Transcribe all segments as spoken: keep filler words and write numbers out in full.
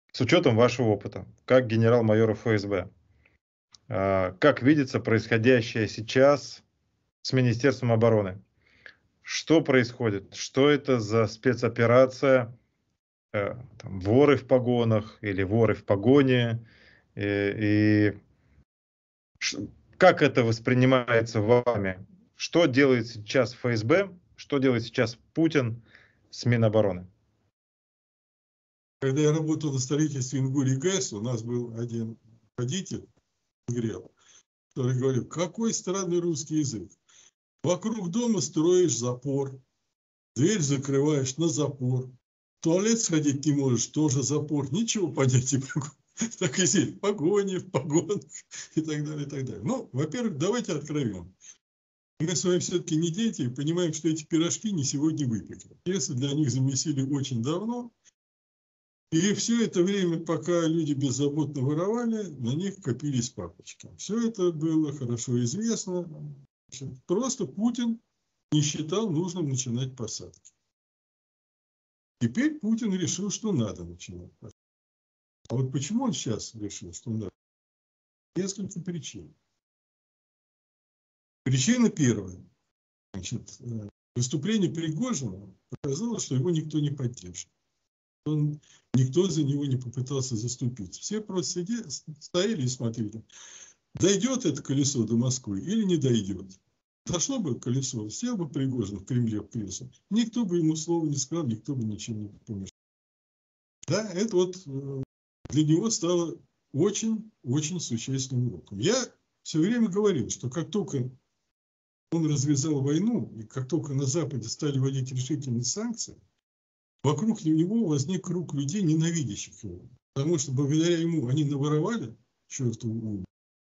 С учетом вашего опыта, как генерал-майора эф эс бэ, а, как видится происходящее сейчас с Министерством обороны? Что происходит? Что это за спецоперация? Э, там, воры в погонах или воры в погоне? Э, и ш как это воспринимается вами? Что делает сейчас эф эс бэ? Что делает сейчас Путин с Минобороны? Когда я работал на строительстве Ингулий ГЭС, у нас был один водитель, Грел, который говорил: какой странный русский язык. Вокруг дома строишь запор, дверь закрываешь на запор, в туалет сходить не можешь, тоже запор, ничего понять не могу. Так и здесь, в погоне, в погонах и так далее, и так далее. Ну, во-первых, давайте откровенно. Мы с вами все-таки не дети и понимаем, что эти пирожки не сегодня выпекли. Пьесы для них замесили очень давно. И все это время, пока люди беззаботно воровали, на них копились папочки. Все это было хорошо известно. Просто Путин не считал нужным начинать посадки. Теперь Путин решил, что надо начинать посадки. А вот почему он сейчас решил, что надо? Несколько причин. Причина первая. Значит, выступление Пригожина показало, что его никто не поддержит. Он, никто за него не попытался заступиться. Все просто сидели, стояли и смотрели, дойдет это колесо до Москвы или не дойдет. Дошло бы колесо, сел бы Пригожин в Кремле в кресло, никто бы ему слова не сказал, никто бы ничем не помешал. Да, это вот для него стало очень-очень существенным уроком. Я все время говорил, что как только он развязал войну, и как только на Западе стали вводить решительные санкции, вокруг него возник круг людей, ненавидящих его. Потому что благодаря ему они наворовали чертову ум,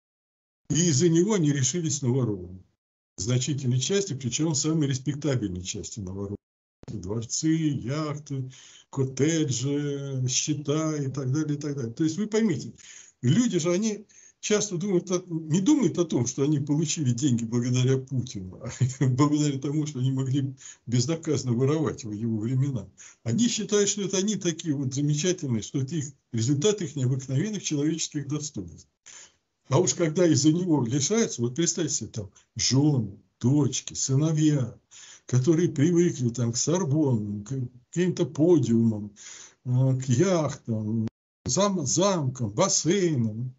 и из-за него они решились на ворованию. В значительной части, причем самой респектабельной части наворования. Дворцы, яхты, коттеджи, счета и так далее, и так далее. То есть вы поймите, люди же, они часто думают, не думают о том, что они получили деньги благодаря Путину, а благодаря тому, что они могли безнаказанно воровать в его времена. Они считают, что это они такие вот замечательные, что это их, результат их необыкновенных человеческих достоинств. А уж когда из-за него лишаются, вот представьте себе, там, жены, дочки, сыновья, которые привыкли там, к Сорбоннам, к каким-то подиумам, к яхтам, зам, замкам, бассейнам.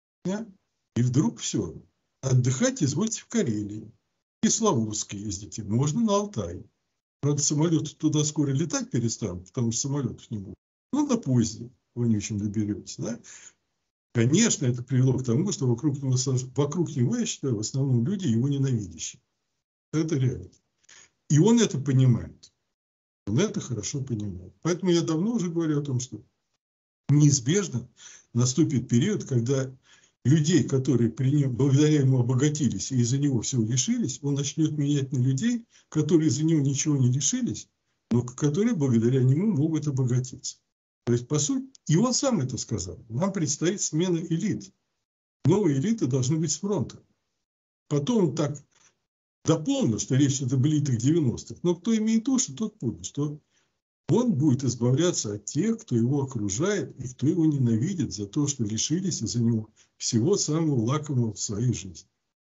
И вдруг все. Отдыхать извольте в Карелии. В Кисловодск ездите. Можно на Алтай. Правда, самолеты туда скоро летать перестанут, потому что самолетов не будет. Ну, на поезде вонючем доберетесь. Да? Конечно, это привело к тому, что вокруг него, вокруг него, я считаю, в основном люди его ненавидящие. Это реально. И он это понимает. Он это хорошо понимает. Поэтому я давно уже говорю о том, что неизбежно наступит период, когда людей, которые при нем, благодаря ему обогатились и из-за него всего лишились, он начнет менять на людей, которые из-за него ничего не лишились, но которые благодаря нему могут обогатиться. То есть, по сути, и он сам это сказал. Нам предстоит смена элит. Новые элиты должны быть с фронта. Потом он так дополнил, что речь идет об элитах девяностых. Но кто имеет уши, тот понял, что он будет избавляться от тех, кто его окружает и кто его ненавидит за то, что лишились из-за него всего самого лакомого в своей жизни.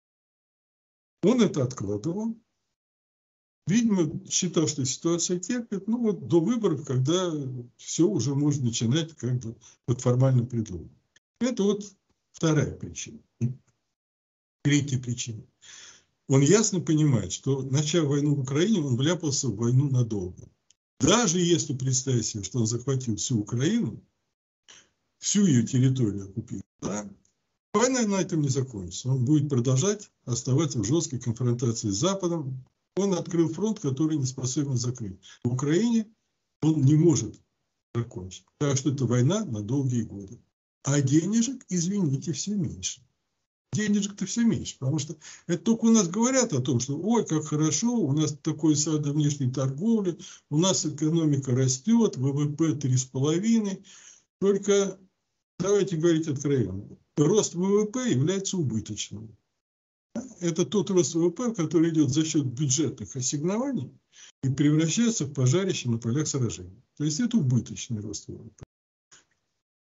Он это откладывал. Видимо, считал, что ситуация терпит. Ну вот до выборов, когда все уже можно начинать как бы под формальным предлогом. Это вот вторая причина. Третья причина. Он ясно понимает, что, начав войну в Украине, он вляпался в войну надолго. Даже если представить себе, что он захватил всю Украину, всю ее территорию оккупировал, да, война на этом не закончится. Он будет продолжать оставаться в жесткой конфронтации с Западом. Он открыл фронт, который не способен закрыть. В Украине он не может закончить. Так что это война на долгие годы. А денежек, извините, все меньше. Денежек-то все меньше, потому что это только у нас говорят о том, что ой, как хорошо, у нас такой сад внешней торговли, у нас экономика растет, ВВП три с половиной. Только давайте говорить откровенно, рост ВВП является убыточным. Это тот рост ВВП, который идет за счет бюджетных ассигнований и превращается в пожарище на полях сражений. То есть это убыточный рост ВВП.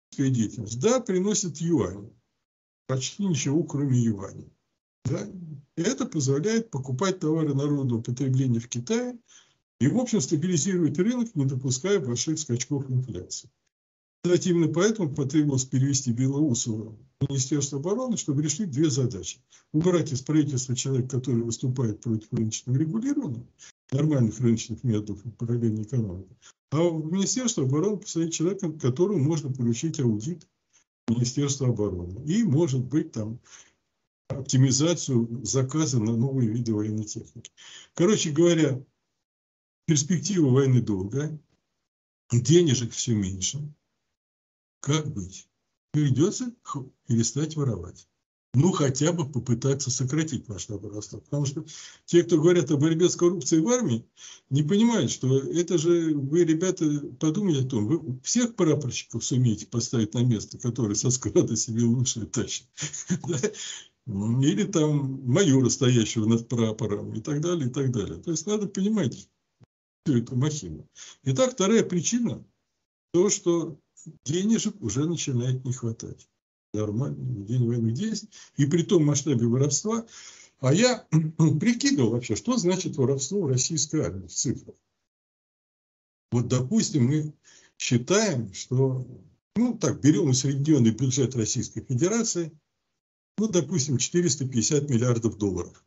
деятельность, да, приносит юань. Почти ничего, кроме юаней. Да? И это позволяет покупать товары народного потребления в Китае и, в общем, стабилизирует рынок, не допуская больших скачков инфляции. Кстати, именно поэтому потребовалось перевести Белоусова в Министерство обороны, чтобы решить две задачи. Убрать из правительства человека, который выступает против рыночного регулирования, нормальных рыночных методов управления экономикой, а в Министерство обороны посадить человека, которому можно поручить аудит Министерства обороны. И, может быть, там оптимизацию заказа на новые виды военной техники. Короче говоря, перспектива войны долгая, денежек все меньше. Как быть? Придется перестать воровать. Ну, хотя бы попытаться сократить масштаб воровства. Потому что те, кто говорят о борьбе с коррупцией в армии, не понимают, что это же вы, ребята, подумайте о том, вы всех прапорщиков сумеете поставить на место, которые со склада себе лучше тащат. Или там майора, стоящего над прапором, и так далее, и так далее. То есть надо понимать всю эту махину. Итак, вторая причина, то, что денежек уже начинает не хватать. Нормально, день военных действий. И при том масштабе воровства. А я прикидывал вообще, что значит воровство в российской армии в цифрах. Вот, допустим, мы считаем, что, ну, так, берем усредненный бюджет Российской Федерации, ну, допустим, четыреста пятьдесят миллиардов долларов.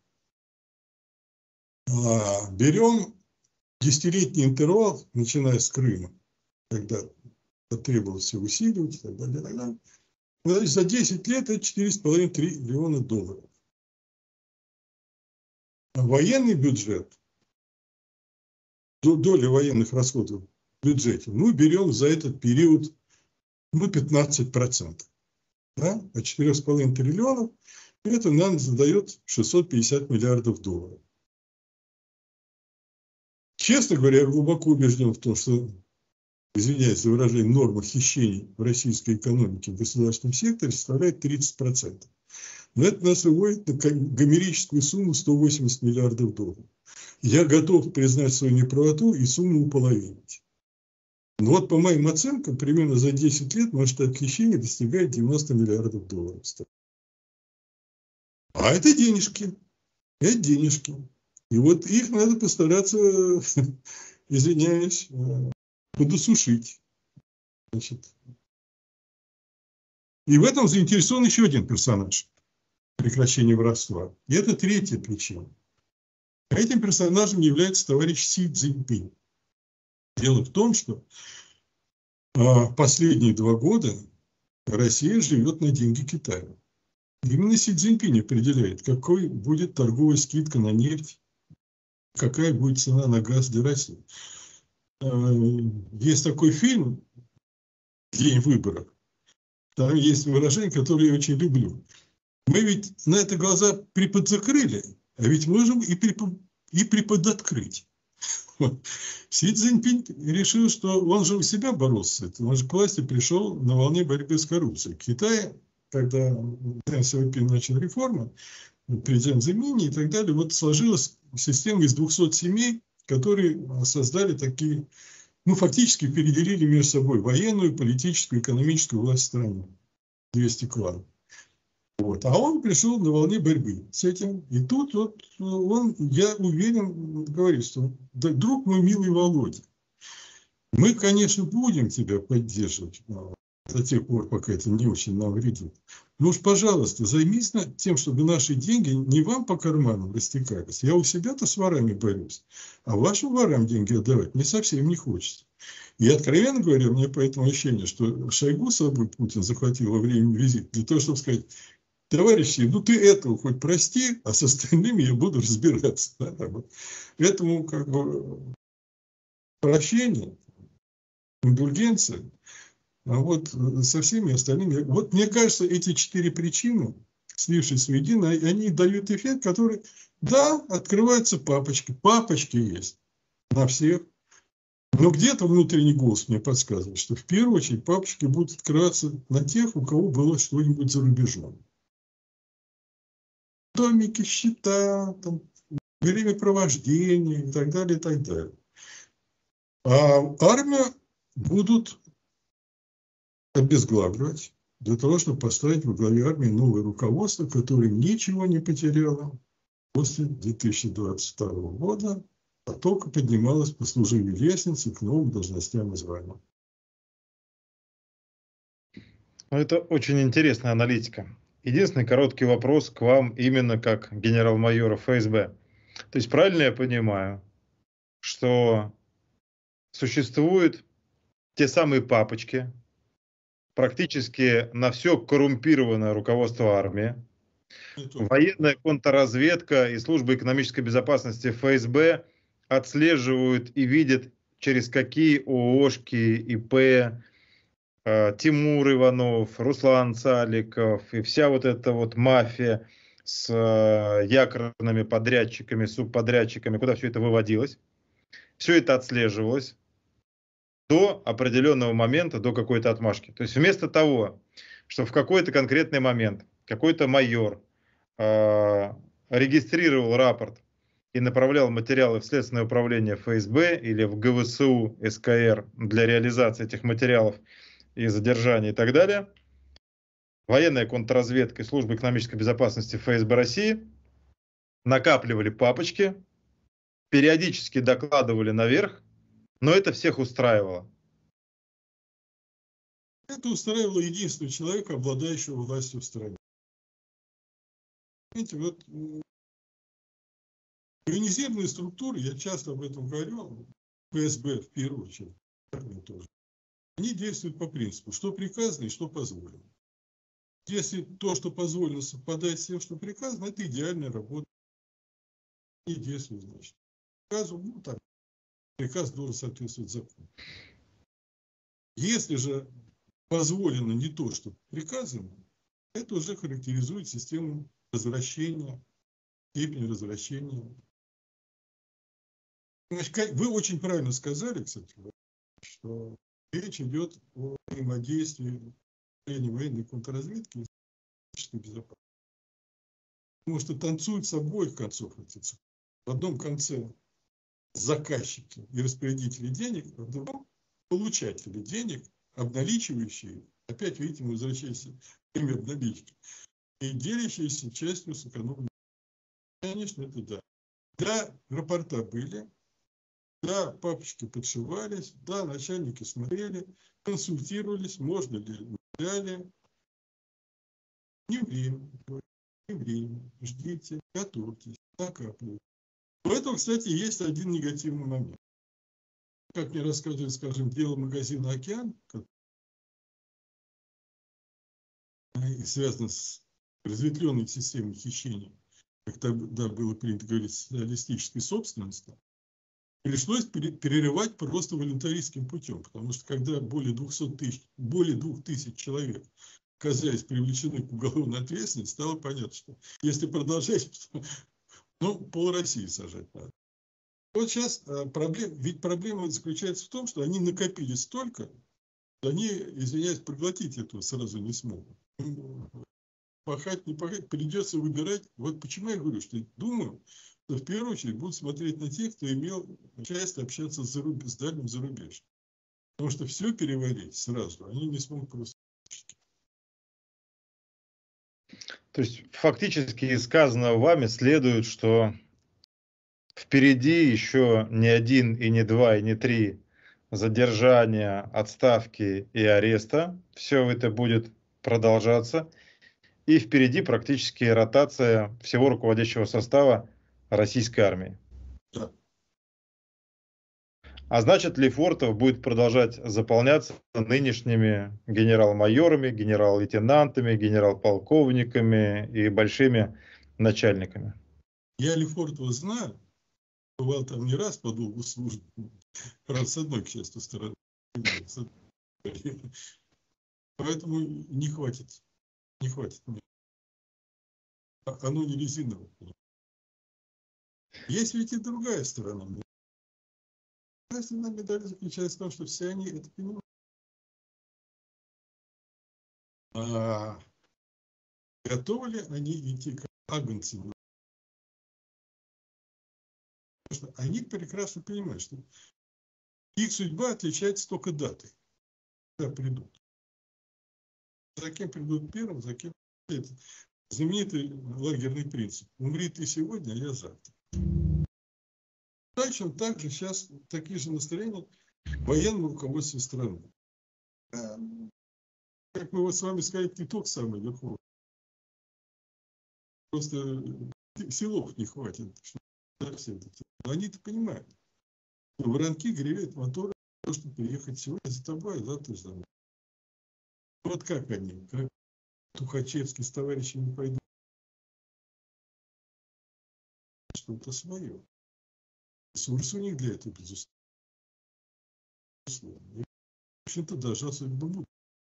А берем десятилетний интервал, начиная с Крыма, когда потребовалось все усиливать и так далее, и так далее. Значит, за десять лет это четыре с половиной триллиона долларов. А военный бюджет, доля военных расходов в бюджете, мы берем за этот период, ну, пятнадцать процентов. Да? А четыре с половиной триллионов это нам задает шестьсот пятьдесят миллиардов долларов. Честно говоря, я глубоко убежден в том, что, извиняюсь за выражение, норма хищений в российской экономике в государственном секторе составляет тридцать процентов. Но это нас выводит на гомерическую сумму сто восемьдесят миллиардов долларов. Я готов признать свою неправоту и сумму уполовинить. Но вот по моим оценкам, примерно за десять лет масштаб хищения достигает девяносто миллиардов долларов. А это денежки. Это денежки. И вот их надо постараться, извиняюсь, подосушить. Значит. И в этом заинтересован еще один персонаж прекращения воровства. И это третья причина. Этим персонажем является товарищ Си Цзиньпинь. Дело в том, что последние два года Россия живет на деньги Китая. Именно Си Цзиньпинь определяет, какой будет торговая скидка на нефть, какая будет цена на газ для России. Есть такой фильм «День выборов». Там есть выражение, которое я очень люблю. Мы ведь на это глаза приподзакрыли, а ведь можем и, припод... и приподоткрыть. Вот. Си Цзиньпинь решил, что он же у себя боролся. Он же к власти пришел на волне борьбы с коррупцией. В Китае, когда Дэн Сяопин начал реформы, президент Зимини и так далее, вот сложилась система из двухсот семей, которые создали такие, ну, фактически переделили между собой военную, политическую, экономическую власть страны. двести кланов. Вот. А он пришел на волне борьбы с этим. И тут вот он, я уверен, говорит, что да, друг мой милый Володя, мы, конечно, будем тебя поддерживать до тех пор, пока это не очень нам вредит. Ну уж, пожалуйста, займись тем, чтобы наши деньги не вам по карманам растекались. Я у себя-то с ворами борюсь, а вашим ворам деньги отдавать мне совсем не хочется. И, откровенно говоря, мне поэтому ощущение, что Шойгу с собой Путин захватил во время визита для того, чтобы сказать: товарищи, ну ты этого хоть прости, а с остальными я буду разбираться. Да? Этому как бы прощение, индульгенция, а вот со всеми остальными. Вот мне кажется, эти четыре причины, слившись воедино, они дают эффект, который, да, открываются папочки. Папочки есть на всех. Но где-то внутренний голос мне подсказывает, что в первую очередь папочки будут открываться на тех, у кого было что-нибудь за рубежом. Домики, счета, там, времяпровождение и так далее, и так далее. А армия будут обезглавливать, для того, чтобы поставить во главе армии новое руководство, которое ничего не потеряло после две тысячи двадцать второго года, а только поднималось по служебной лестнице к новым должностям и званиям. Ну, это очень интересная аналитика. Единственный короткий вопрос к вам именно как генерал-майора эф эс бэ. То есть правильно я понимаю, что существуют те самые папочки, практически на все коррумпированное руководство армии, военная контрразведка и служба экономической безопасности эф эс бэ отслеживают и видят, через какие ООшки, и пэ э, Тимур Иванов, Руслан Цаликов и вся вот эта вот мафия с э, якорными подрядчиками, субподрядчиками, куда все это выводилось. Все это отслеживалось до определенного момента, до какой-то отмашки. То есть вместо того, что в какой-то конкретный момент какой-то майор э, регистрировал рапорт и направлял материалы в Следственное управление эф эс бэ или в гэ вэ эс у эс ка эр для реализации этих материалов и задержания и так далее, военная контрразведка и служба экономической безопасности эф эс бэ России накапливали папочки, периодически докладывали наверх, но это всех устраивало. Это устраивало единственного человека, обладающего властью в стране. Видите, вот организированные структуры, я часто об этом говорю, эф эс бэ в первую очередь, тоже, они действуют по принципу, что приказано и что позволено. Если то, что позволено, совпадает с тем, что приказано, это идеальная работа. И действует, значит. Приказу, ну, так, приказ должен соответствовать закону. Если же позволено не то, что приказано, это уже характеризует систему развращения, степень развращения. Значит, вы очень правильно сказали, кстати, что речь идет о взаимодействии военной контрразведки и политической безопасности. Потому что танцуют с обоих концов эти цепи. В одном конце заказчики и распорядители денег, а в другом получатели денег, обналичивающие, опять, видите, мы возвращаемся к теме обналички, и делящиеся частью с экономикой. Конечно, это да. Да, рапорта были, да, папочки подшивались, да, начальники смотрели, консультировались, можно ли, далее. Не время, не время, ждите, готовьтесь, накапливайте. У этого, кстати, есть один негативный момент. Как мне рассказывали, скажем, дело магазина «Океан», связано с разветвленной системой хищения, как тогда было принято говорить, социалистической собственности, пришлось перерывать просто волюнтаристским путем, потому что когда более двухсот тысяч, более двух тысяч человек оказались привлечены к уголовной ответственности, стало понятно, что если продолжать, ну, пол России сажать надо. Вот сейчас проблема, ведь проблема заключается в том, что они накопили столько, что они, извиняюсь, проглотить этого сразу не смогут. Пахать, не пахать, придется выбирать. Вот почему я говорю, что думаю, что в первую очередь будут смотреть на тех, кто имел часть общаться с, заруб... с дальним зарубежьем. Потому что все переварить сразу они не смогут просто. То есть фактически из сказанного вами следует, что впереди еще не один, и не два, и не три задержания, отставки и ареста. Все это будет продолжаться. И впереди практически ротация всего руководящего состава российской армии. Да. А значит, Лефортов будет продолжать заполняться нынешними генерал-майорами, генерал-лейтенантами, генерал-полковниками и большими начальниками. Я Лефортова знаю, бывал там не раз по долгу службы, правда, с одной, к счастью, стороны. Поэтому не хватит, не хватит. Оно не резиновое. Есть ведь и другая сторона. Основная медаль заключается в том, что все они это понимают. А готовы ли они идти к агнцам? Потому что они прекрасно понимают, что их судьба отличается только датой, когда придут. За кем придут первым, за кем... Это знаменитый лагерный принцип. Умри ты сегодня, а я завтра. Дальше также сейчас такие же настроения в военном руководстве страны. Как мы вот с вами сказали, не тот самый верховный. Просто силов не хватит, чтобы все это. Но они-то понимают. Воронки греют моторы, чтобы приехать сегодня за тобой, а завтра за мной. Вот как они, как Тухачевский с товарищами пойдут. Что-то свое. Ресурсы у них для этого, безусловно. И, в общем-то, дождаться до будущего.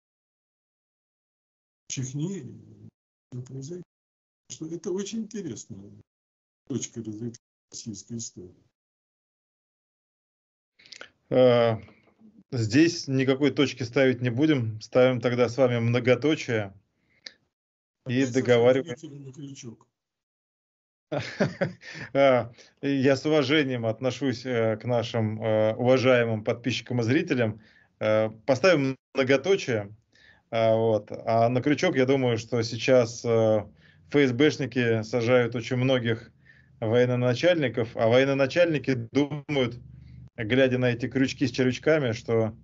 Чихни, и произойдет. Что это очень интересная точка развития российской истории. Здесь никакой точки ставить не будем. Ставим тогда с вами многоточие. И договариваемся. Я с уважением отношусь к нашим уважаемым подписчикам и зрителям. Поставим многоточие. Вот. А на крючок, я думаю, что сейчас ФСБшники сажают очень многих военачальников, а военачальники думают, глядя на эти крючки с червячками, что...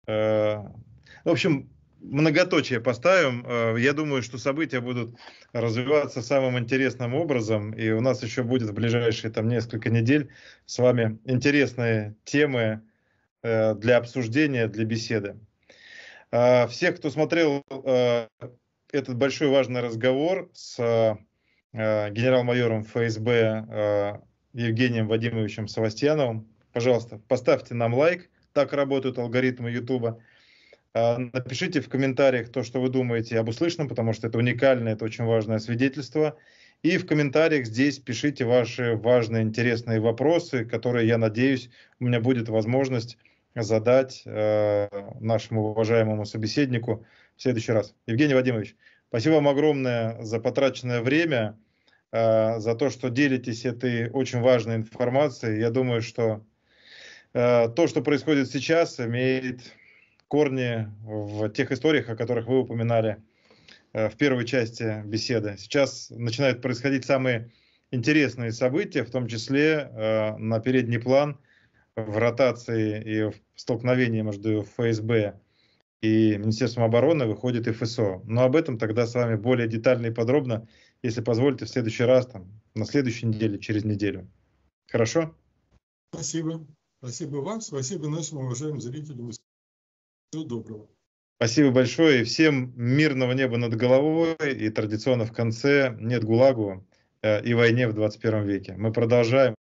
В общем, многоточие поставим. Я думаю, что события будут развиваться самым интересным образом, и у нас еще будет в ближайшие там несколько недель с вами интересные темы для обсуждения, для беседы. Всех, кто смотрел этот большой важный разговор с генерал-майором ФСБ Евгением Вадимовичем Савастьяновым, пожалуйста, поставьте нам лайк, так работают алгоритмы YouTube. Напишите в комментариях то, что вы думаете об услышанном, потому что это уникальное, это очень важное свидетельство. И в комментариях здесь пишите ваши важные, интересные вопросы, которые, я надеюсь, у меня будет возможность задать э, нашему уважаемому собеседнику в следующий раз. Евгений Вадимович, спасибо вам огромное за потраченное время, э, за то, что делитесь этой очень важной информацией. Я думаю, что э, то, что происходит сейчас, имеет корни в тех историях, о которых вы упоминали э, в первой части беседы. Сейчас начинают происходить самые интересные события, в том числе э, на передний план в ротации и в столкновении между ФСБ и Министерством обороны выходит ФСО. Но об этом тогда с вами более детально и подробно, если позволите, в следующий раз, там, на следующей неделе, через неделю. Хорошо? Спасибо. Спасибо вам, спасибо нашим уважаемым зрителям. Всего доброго. Спасибо большое. И всем мирного неба над головой. И традиционно в конце нет ГУЛАГу и войне в двадцать первом веке. Мы продолжаем.